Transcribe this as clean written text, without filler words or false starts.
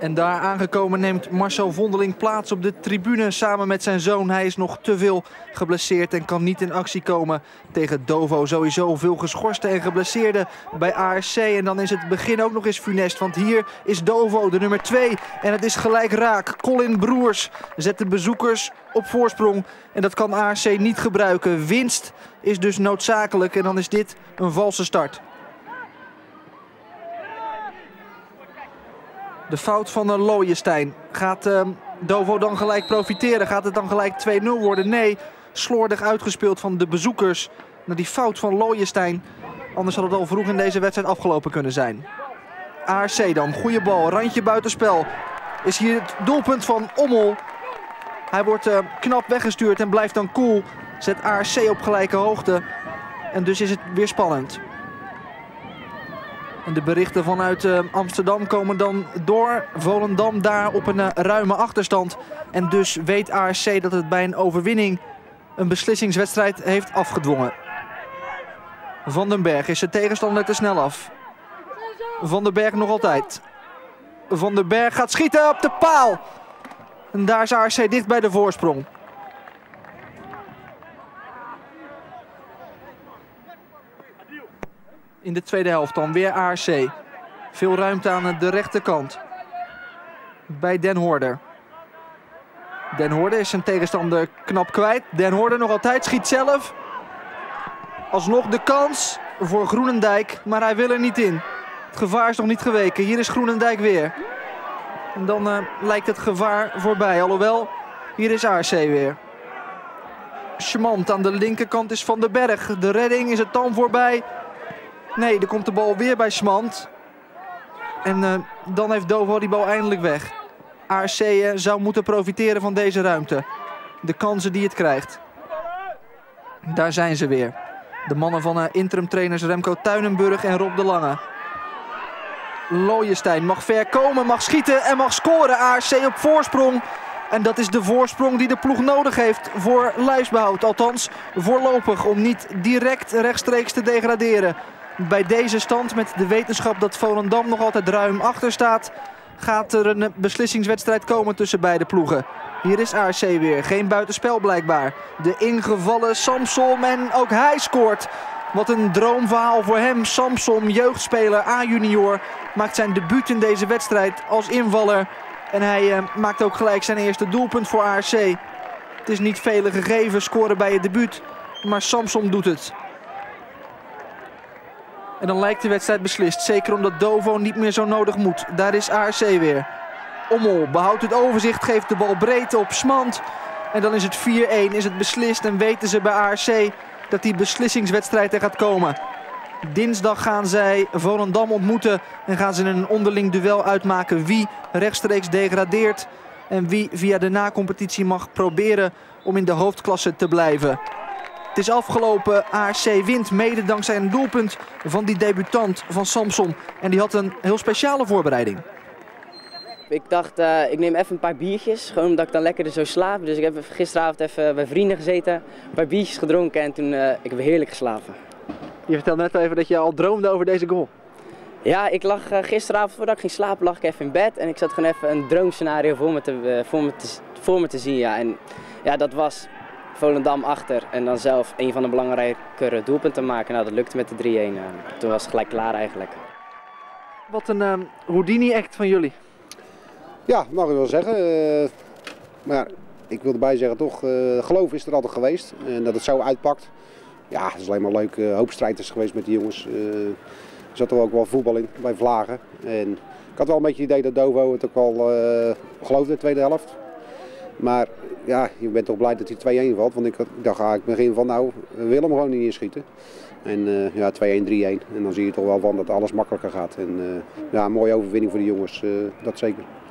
En daar aangekomen neemt Marcel Vondeling plaats op de tribune samen met zijn zoon. Hij is nog te veel geblesseerd en kan niet in actie komen tegen Dovo. Sowieso veel geschorsten en geblesseerden bij ARC. En dan is het begin ook nog eens funest, want hier is Dovo de nummer 2. En het is gelijk raak. Colin Broers zet de bezoekers op voorsprong. En dat kan ARC niet gebruiken. Winst is dus noodzakelijk en dan is dit een valse start. De fout van Looijenstein. Gaat Dovo dan gelijk profiteren? Gaat het dan gelijk 2-0 worden? Nee, slordig uitgespeeld van de bezoekers. Naar die fout van Looijenstein. Anders had het al vroeg in deze wedstrijd afgelopen kunnen zijn. ARC dan, goede bal, randje buitenspel. Is hier het doelpunt van Ommel. Hij wordt knap weggestuurd en blijft dan cool. Zet ARC op gelijke hoogte. En dus is het weer spannend. En de berichten vanuit Amsterdam komen dan door. Volendam daar op een ruime achterstand. En dus weet ARC dat het bij een overwinning een beslissingswedstrijd heeft afgedwongen. Van den Berg is zijn tegenstander te snel af. Van den Berg nog altijd. Van den Berg gaat schieten op de paal. En daar is ARC dicht bij de voorsprong. In de tweede helft dan weer ARC. Veel ruimte aan de rechterkant. Bij Den Hoorder. Den Hoorder is zijn tegenstander knap kwijt. Den Hoorder nog altijd, schiet zelf. Alsnog de kans voor Groenendijk, maar hij wil er niet in. Het gevaar is nog niet geweken. Hier is Groenendijk weer. En dan lijkt het gevaar voorbij. Alhoewel, hier is ARC weer. Schmand aan de linkerkant is Van den Berg. De redding, is het dan voorbij? Nee, er komt de bal weer bij Schmand. En dan heeft Dovo die bal eindelijk weg. ARC zou moeten profiteren van deze ruimte. De kansen die het krijgt. Daar zijn ze weer. De mannen van interimtrainers Remco Tuinenburg en Rob de Lange. Looijenstein mag ver komen, mag schieten en mag scoren. ARC op voorsprong. En dat is de voorsprong die de ploeg nodig heeft voor lijfsbehoud. Althans voorlopig, om niet direct rechtstreeks te degraderen. Bij deze stand, met de wetenschap dat Volendam nog altijd ruim achter staat, gaat er een beslissingswedstrijd komen tussen beide ploegen. Hier is ARC weer, geen buitenspel blijkbaar. De ingevallen Samsom en ook hij scoort. Wat een droomverhaal voor hem. Samsom, jeugdspeler, A-junior, maakt zijn debuut in deze wedstrijd als invaller. En hij maakt ook gelijk zijn eerste doelpunt voor ARC. Het is niet vele gegeven, scoren bij het debuut, maar Samsom doet het. En dan lijkt de wedstrijd beslist. Zeker omdat Dovo niet meer zo nodig moet. Daar is ARC weer. Ommel behoudt het overzicht. Geeft de bal breedte op Schmand. En dan is het 4-1. Is het beslist. En weten ze bij ARC dat die beslissingswedstrijd er gaat komen. Dinsdag gaan zij Volendam ontmoeten. En gaan ze een onderling duel uitmaken. Wie rechtstreeks degradeert. En wie via de nacompetitie mag proberen om in de hoofdklasse te blijven. Het is afgelopen, ARC wint mede dankzij een doelpunt van die debutant van Samsom. En die had een heel speciale voorbereiding. Ik dacht, ik neem even een paar biertjes, gewoon omdat ik dan lekkerder zou slapen. Dus ik heb gisteravond even bij vrienden gezeten, een paar biertjes gedronken en toen ik heb heerlijk geslapen. Je vertelde net even dat je al droomde over deze goal. Ja, ik lag gisteravond voordat ik ging slapen, lag ik even in bed en ik zat gewoon even een droomscenario voor me te zien. Ja. En ja, dat was Volendam achter en dan zelf een van de belangrijkere doelpunten maken. Nou, dat lukte met de 3-1. Toen was het gelijk klaar eigenlijk. Wat een Houdini-act van jullie. Ja, mag ik wel zeggen. Maar ja, ik wil erbij zeggen toch, geloof is er altijd geweest. En dat het zo uitpakt. Ja, het is alleen maar leuk. Hoop strijders geweest met die jongens. Er zat er ook wel voetbal in bij Vlagen. En ik had wel een beetje het idee dat Dovo het ook wel geloofde in de tweede helft. Maar ja, je bent toch blij dat hij 2-1 valt. Want ik dacht aan het begin van nou, we willen hem gewoon niet inschieten. En ja, 2-1, 3-1. En dan zie je toch wel van dat alles makkelijker gaat. En ja, een mooie overwinning voor de jongens, dat zeker.